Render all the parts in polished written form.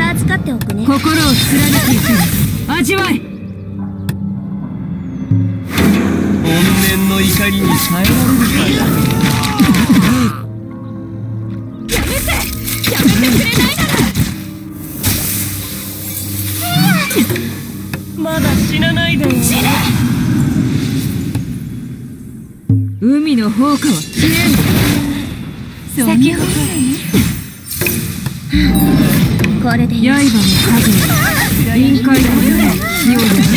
預かっておくね。 心を貫いていく味わい。 怨念の怒りに耐えられるか。 やめてくれないなら。 まだ死なないでよ。 死ね。海の宝庫は消えん。先ほどこれでいい。 刃の影臨界のように火をやめ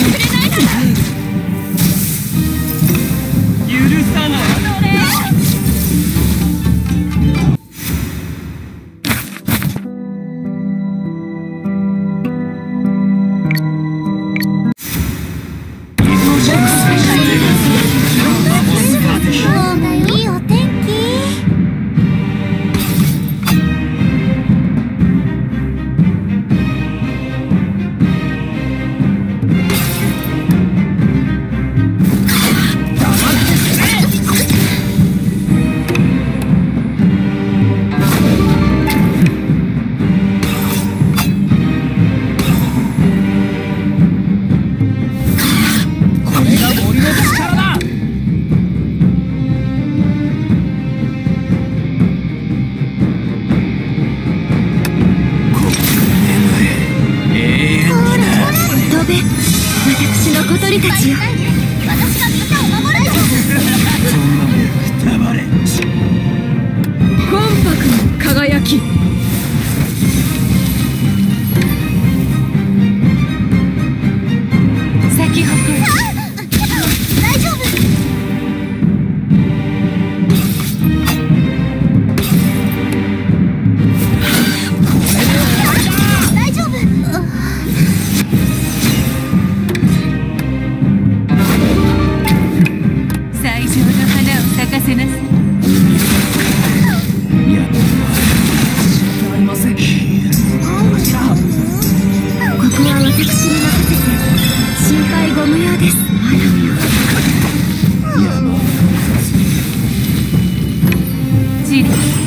許さない。 今日がいいお天気。私の小鳥たちよ。私がみんなを守るよ。 そんなもんくたばれ。 魂魄の輝き。咲き誇る。 大丈夫。大丈夫。 最上の花を咲かせなさい。 いや、ありません。 ここは私に任せて。心配ご無用です。 ジリ